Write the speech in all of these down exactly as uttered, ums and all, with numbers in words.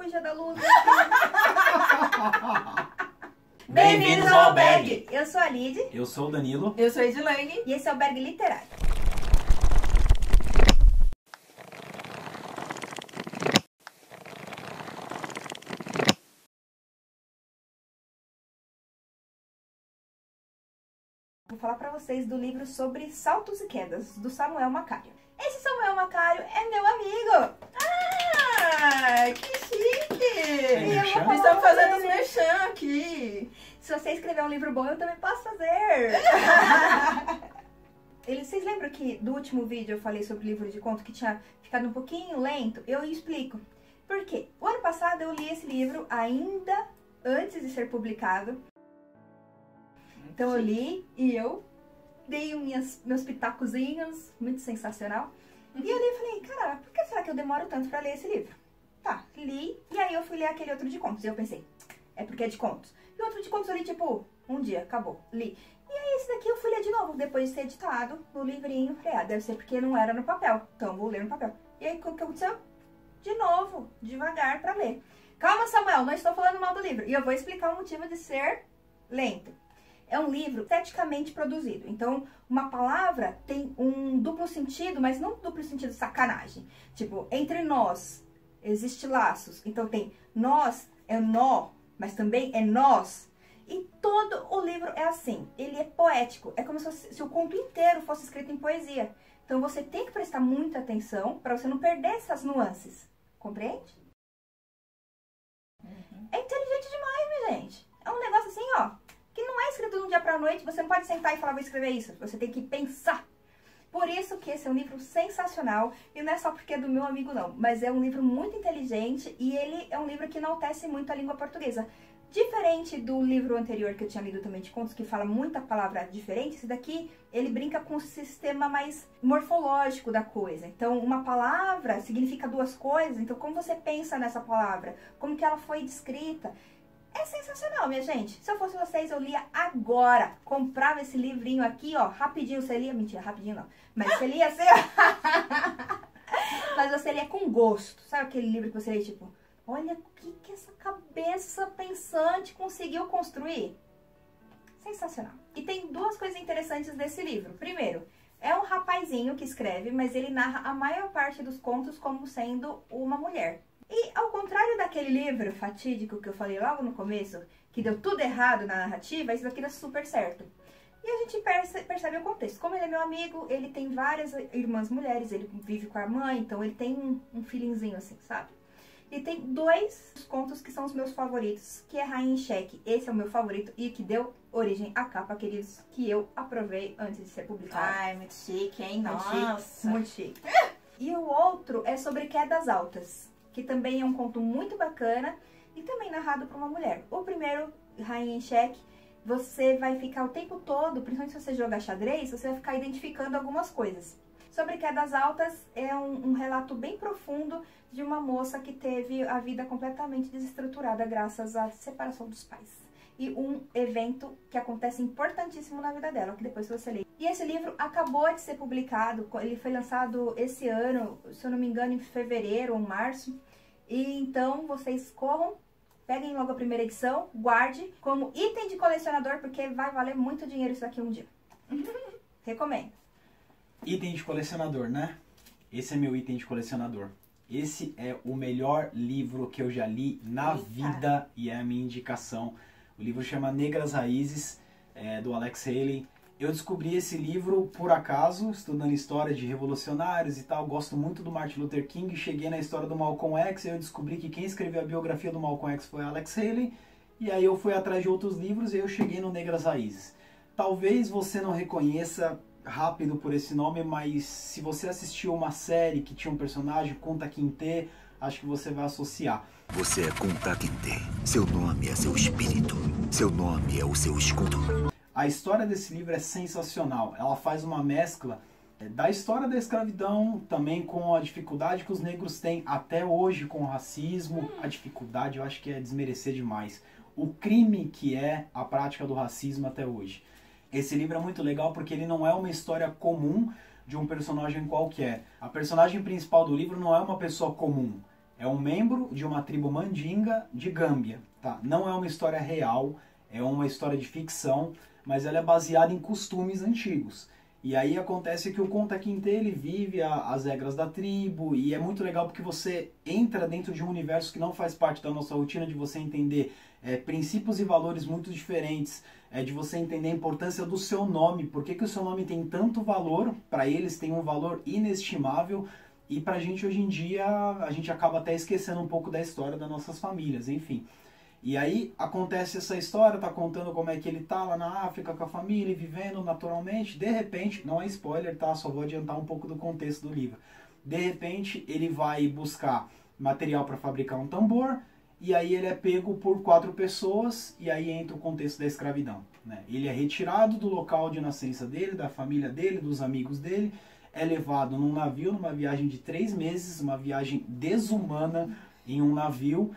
fuja da luz. Bem-vindos ao Albergue. Eu sou a Lid. Eu sou o Danilo. Eu sou a Edilane. E esse é o Albergue Literário. Vou falar pra vocês do livro sobre saltos e quedas, do Samuel Macário. Esse Samuel Macário é meu amigo! Ah, que chique! E eu vou falar Estamos pra fazendo os ele. merchan aqui. Se você escrever um livro bom, eu também posso fazer! Ele, vocês lembram que do último vídeo eu falei sobre o livro de conto que tinha ficado um pouquinho lento? Eu explico. Por quê? O ano passado eu li esse livro ainda antes de ser publicado. Então eu li e eu dei minhas, meus pitacozinhos, muito sensacional. E eu li e falei, cara, por que será que eu demoro tanto pra ler esse livro? Tá, li, e aí eu fui ler aquele outro de contos. E eu pensei, é porque é de contos. E o outro de contos eu li, tipo, um dia, acabou, li. E aí esse daqui eu fui ler de novo, depois de ser editado no livrinho. Falei, ah, deve ser porque não era no papel, então vou ler no papel. E aí o que aconteceu? De novo, devagar pra ler. Calma, Samuel, não estou falando mal do livro. E eu vou explicar o motivo de ser lento. É um livro esteticamente produzido. Então, uma palavra tem um duplo sentido, mas não duplo sentido sacanagem. Tipo, entre nós existe laços. Então tem nós, é nó, mas também é nós. E todo o livro é assim. Ele é poético. É como se, fosse, se o conto inteiro fosse escrito em poesia. Então você tem que prestar muita atenção para você não perder essas nuances. Compreende? Uhum. É inteligente demais, minha gente. É um negócio assim, ó, que não é escrito de um dia pra noite, você não pode sentar e falar, vou escrever isso. Você tem que pensar. Por isso que esse é um livro sensacional, e não é só porque é do meu amigo não, mas é um livro muito inteligente e ele é um livro que enaltece muito a língua portuguesa. Diferente do livro anterior que eu tinha lido também de contos, que fala muita palavra diferente, esse daqui, ele brinca com o sistema mais morfológico da coisa. Então, uma palavra significa duas coisas, então como você pensa nessa palavra, como que ela foi descrita. É sensacional, minha gente. Se eu fosse vocês, eu lia agora. Comprava esse livrinho aqui, ó, rapidinho. Você lia, mentira, rapidinho não. Mas você lia assim, ó. Mas você lia com gosto. Sabe aquele livro que você lê, tipo, olha o que que essa cabeça pensante conseguiu construir? Sensacional. E tem duas coisas interessantes desse livro. Primeiro, é um rapazinho que escreve, mas ele narra a maior parte dos contos como sendo uma mulher. E ao contrário daquele livro fatídico que eu falei logo no começo, que deu tudo errado na narrativa, esse daqui dá super certo. E a gente perce, percebe o contexto. Como ele é meu amigo, ele tem várias irmãs mulheres, ele vive com a mãe, então ele tem um, um feelingzinho assim, sabe? E tem dois contos que são os meus favoritos, que é Rainha em Xeque. Esse é o meu favorito e que deu origem à capa, queridos, que eu aprovei antes de ser publicado. Ai, muito chique, hein? Muito Nossa. chique, muito chique. E o outro é sobre quedas altas, que também é um conto muito bacana e também narrado por uma mulher. O primeiro, Rainha em Xeque, você vai ficar o tempo todo, principalmente se você jogar xadrez, você vai ficar identificando algumas coisas. Sobre quedas altas, é um, um relato bem profundo de uma moça que teve a vida completamente desestruturada graças à separação dos pais. E um evento que acontece importantíssimo na vida dela, que depois você lê. E esse livro acabou de ser publicado, ele foi lançado esse ano, se eu não me engano, em fevereiro ou março. E então vocês corram, peguem logo a primeira edição, guarde como item de colecionador, porque vai valer muito dinheiro isso daqui um dia. Recomendo. Item de colecionador, né? Esse é meu item de colecionador. Esse é o melhor livro que eu já li na Eita. vida e é a minha indicação. O livro chama Negras Raízes, é, do Alex Haley. Eu descobri esse livro por acaso, estudando história de revolucionários e tal. Gosto muito do Martin Luther King. Cheguei na história do Malcolm X e eu descobri que quem escreveu a biografia do Malcolm X foi Alex Haley. E aí eu fui atrás de outros livros e eu cheguei no Negras Raízes. Talvez você não reconheça rápido por esse nome, mas se você assistiu uma série que tinha um personagem, Kunta Kinte, acho que você vai associar. Você é Kunta Kinte. Seu nome é seu espírito. Seu nome é o seu escudo. A história desse livro é sensacional. Ela faz uma mescla da história da escravidão, também com a dificuldade que os negros têm até hoje com o racismo. A dificuldade, eu acho que é desmerecer demais. O crime que é a prática do racismo até hoje. Esse livro é muito legal porque ele não é uma história comum de um personagem qualquer. A personagem principal do livro não é uma pessoa comum. É um membro de uma tribo mandinga de Gâmbia, tá? Não é uma história real, é uma história de ficção, mas ela é baseada em costumes antigos. E aí acontece que o Kunta Kinte, ele vive a, as regras da tribo, e é muito legal porque você entra dentro de um universo que não faz parte da nossa rotina, de você entender é, princípios e valores muito diferentes, é, de você entender a importância do seu nome, por que que o seu nome tem tanto valor, para eles tem um valor inestimável, e pra gente hoje em dia, a gente acaba até esquecendo um pouco da história das nossas famílias, enfim. E aí acontece essa história, tá contando como é que ele tá lá na África com a família, vivendo naturalmente. De repente, não é spoiler, tá? Só vou adiantar um pouco do contexto do livro. De repente, ele vai buscar material para fabricar um tambor, e aí ele é pego por quatro pessoas, e aí entra o contexto da escravidão, né? Ele é retirado do local de nascença dele, da família dele, dos amigos dele, é levado num navio, numa viagem de três meses, uma viagem desumana em um navio,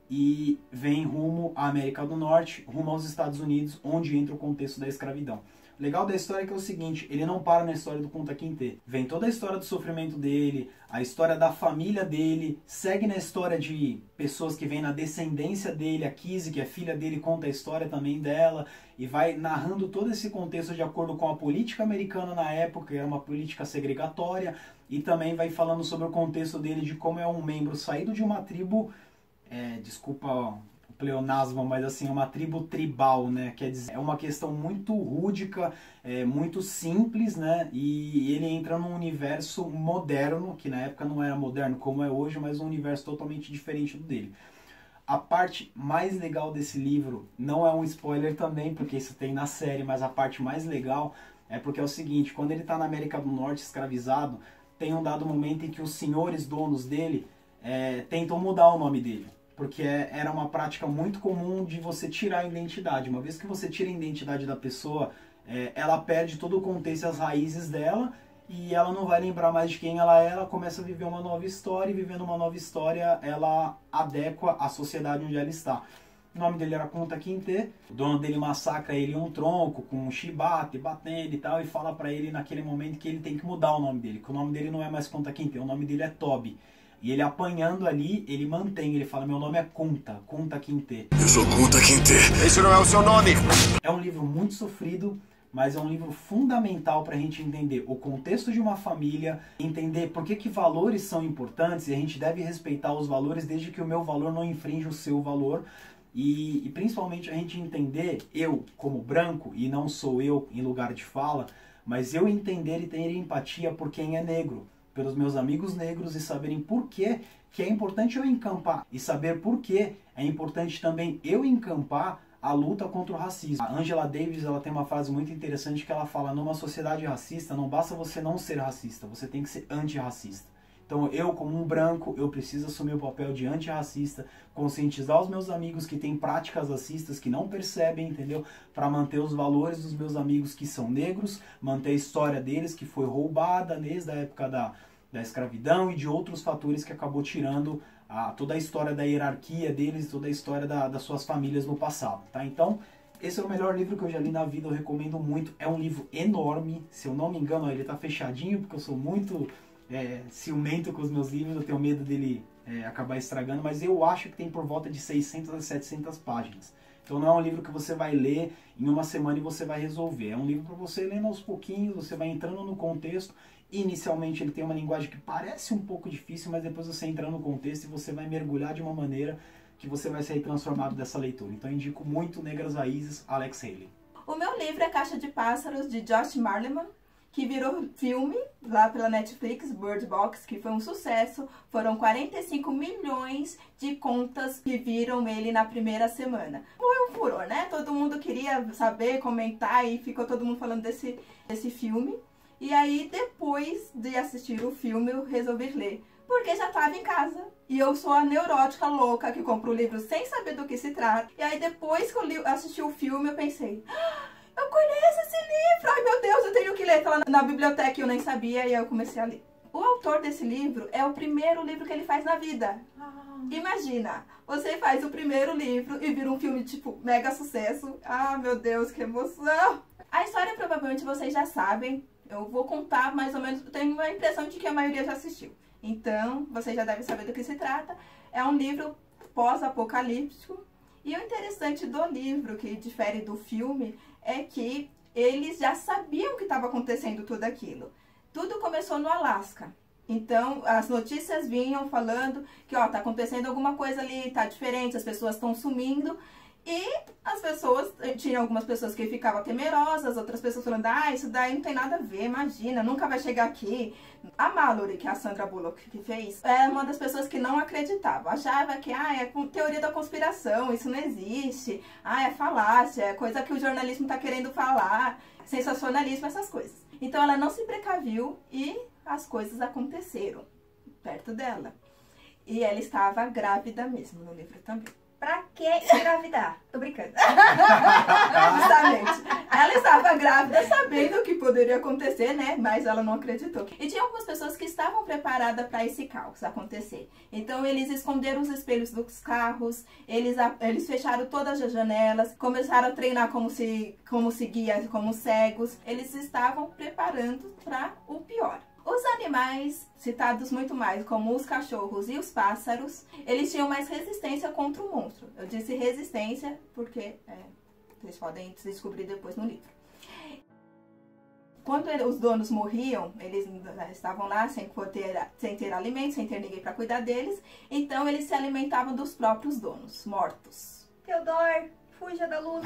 e vem rumo à América do Norte, rumo aos Estados Unidos, onde entra o contexto da escravidão. O legal da história é que é o seguinte, ele não para na história do Kunta Kinte. Vem toda a história do sofrimento dele, a história da família dele, segue na história de pessoas que vêm na descendência dele, a Kizzy, que é filha dele, conta a história também dela, e vai narrando todo esse contexto de acordo com a política americana na época, que era uma política segregatória, e também vai falando sobre o contexto dele, de como é um membro saído de uma tribo, É, desculpa o pleonasmo, mas assim, é uma tribo tribal, né? Quer dizer, é uma questão muito rúdica, é, muito simples, né? E ele entra num universo moderno, que na época não era moderno como é hoje, mas um universo totalmente diferente do dele. A parte mais legal desse livro, não é um spoiler também, porque isso tem na série, mas a parte mais legal é porque é o seguinte, quando ele está na América do Norte escravizado, tem um dado momento em que os senhores donos dele é, tentam mudar o nome dele. Porque era uma prática muito comum de você tirar a identidade. Uma vez que você tira a identidade da pessoa, é, ela perde todo o contexto e as raízes dela, e ela não vai lembrar mais de quem ela é, ela começa a viver uma nova história, e vivendo uma nova história, ela adequa à sociedade onde ela está. O nome dele era Kunta Kinte, o dono dele massacra ele em um tronco, com um chibate, batendo e tal, e fala pra ele naquele momento que ele tem que mudar o nome dele, que o nome dele não é mais Kunta Kinte, o nome dele é Toby. E ele apanhando ali, ele mantém, ele fala, meu nome é Kunta, Kunta Kinte. Eu sou Kunta Kinte. Esse não é o seu nome. É um livro muito sofrido, mas é um livro fundamental para a gente entender o contexto de uma família, entender por que que valores são importantes, e a gente deve respeitar os valores desde que o meu valor não infrinja o seu valor. E, e principalmente a gente entender, eu como branco, e não sou eu em lugar de fala, mas eu entender e ter empatia por quem é negro, pelos meus amigos negros, e saberem por que que é importante eu encampar, e saber por que é importante também eu encampar a luta contra o racismo. A Angela Davis, ela tem uma frase muito interessante que ela fala, numa sociedade racista não basta você não ser racista, você tem que ser antirracista. Então eu, como um branco, eu preciso assumir o papel de antirracista, conscientizar os meus amigos que têm práticas racistas, que não percebem, entendeu? Para manter os valores dos meus amigos que são negros, manter a história deles que foi roubada desde a época da, da escravidão e de outros fatores que acabou tirando a, toda a história da hierarquia deles, toda a história da, das suas famílias no passado, tá? Então, esse é o melhor livro que eu já li na vida, eu recomendo muito. É um livro enorme, se eu não me engano, ele tá fechadinho, porque eu sou muito... É, ciumento com os meus livros, eu tenho medo dele é, acabar estragando, mas eu acho que tem por volta de seiscentas a setecentas páginas. Então não é um livro que você vai ler em uma semana e você vai resolver. É um livro para você lendo aos pouquinhos, você vai entrando no contexto. Inicialmente ele tem uma linguagem que parece um pouco difícil, mas depois você entra no contexto e você vai mergulhar de uma maneira que você vai sair transformado dessa leitura. Então eu indico muito Negras Raízes, Alex Haley. O meu livro é Caixa de Pássaros, de Josh Malerman, que virou filme lá pela Netflix, Bird Box, que foi um sucesso. Foram quarenta e cinco milhões de contas que viram ele na primeira semana. Foi um furor, né? Todo mundo queria saber, comentar, e ficou todo mundo falando desse, desse filme. E aí, depois de assistir o filme, eu resolvi ler, porque já estava em casa. E eu sou a neurótica louca que compra o livro sem saber do que se trata. E aí, depois que eu li, assisti o filme, eu pensei... eu conheço esse livro! Ai, meu Deus, eu tenho que ler. Tá lá na biblioteca e eu nem sabia, e aí eu comecei a ler. O autor desse livro é o primeiro livro que ele faz na vida. Ah. Imagina, você faz o primeiro livro e vira um filme, tipo, mega sucesso. Ah, meu Deus, que emoção! A história provavelmente vocês já sabem. Eu vou contar mais ou menos, eu tenho a impressão de que a maioria já assistiu. Então, você já deve saber do que se trata. É um livro pós-apocalíptico. E o interessante do livro, que difere do filme, é que eles já sabiam que estava acontecendo tudo aquilo. Tudo começou no Alasca. Então, as notícias vinham falando que, ó, tá acontecendo alguma coisa ali, tá diferente, as pessoas estão sumindo. E as pessoas, tinha algumas pessoas que ficavam temerosas, outras pessoas falando, ah, isso daí não tem nada a ver, imagina, nunca vai chegar aqui. A Mallory, que é a Sandra Bullock que fez, é uma das pessoas que não acreditava, achava que, ah, é teoria da conspiração, isso não existe, ah, é falácia, é coisa que o jornalismo tá querendo falar, sensacionalismo, essas coisas. Então ela não se precaviu e as coisas aconteceram perto dela. E ela estava grávida mesmo no livro também. Pra que engravidar? Tô brincando. Justamente. Ela estava grávida sabendo o que poderia acontecer, né? Mas ela não acreditou. E tinha algumas pessoas que estavam preparadas para esse caos acontecer. Então eles esconderam os espelhos dos carros, eles, eles fecharam todas as janelas, começaram a treinar como se, como se guia, como cegos. Eles estavam preparando para o pior. Os animais, citados muito mais, como os cachorros e os pássaros, eles tinham mais resistência contra o monstro. Eu disse resistência porque é, vocês podem descobrir depois no livro. Quando os donos morriam, eles estavam lá sem ter, sem ter alimento, sem ter ninguém para cuidar deles, então eles se alimentavam dos próprios donos, mortos. Theodore, fuja da luz.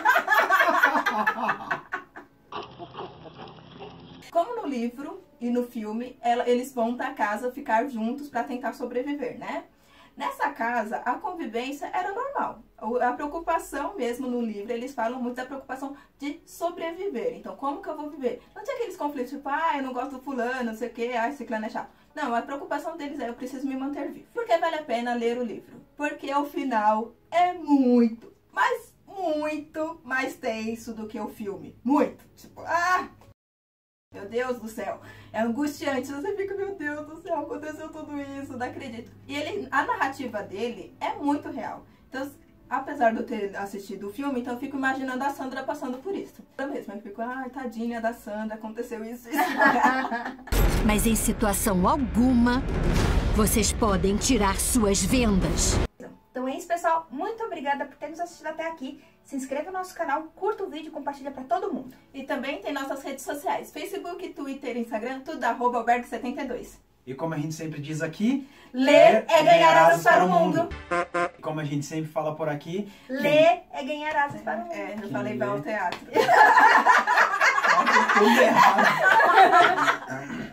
Como no livro e no filme, ela, eles vão para casa ficar juntos para tentar sobreviver, né? Nessa casa, a convivência era normal. A preocupação mesmo no livro, eles falam muito da preocupação de sobreviver. Então, como que eu vou viver? Não tinha aqueles conflitos tipo, ah, eu não gosto do fulano, não sei o que, ah, esse clã é chato. Não, a preocupação deles é, eu preciso me manter vivo. Por que vale a pena ler o livro? Porque o final é muito, mas muito mais tenso do que o filme. Muito. Tipo, ah... Meu Deus do céu, é angustiante, você fica, meu Deus do céu, aconteceu tudo isso, não acredito. E ele, a narrativa dele é muito real. Então, apesar de eu ter assistido o filme, então eu fico imaginando a Sandra passando por isso. Eu mesma eu fico, ai, tadinha da Sandra, aconteceu isso. isso. Mas em situação alguma, vocês podem tirar suas vendas. Então é isso, pessoal. Muito obrigada por ter nos assistido até aqui. Se inscreva no nosso canal, curta o vídeo e compartilha para todo mundo. E também tem nossas redes sociais, Facebook, Twitter, Instagram, tudo arroba albergue setenta e dois. E como a gente sempre diz aqui, ler é ganhar asas para o mundo. E como a gente sempre fala por aqui, ler é ganhar asas para o mundo. É, eu falei vai ao teatro. tudo errado.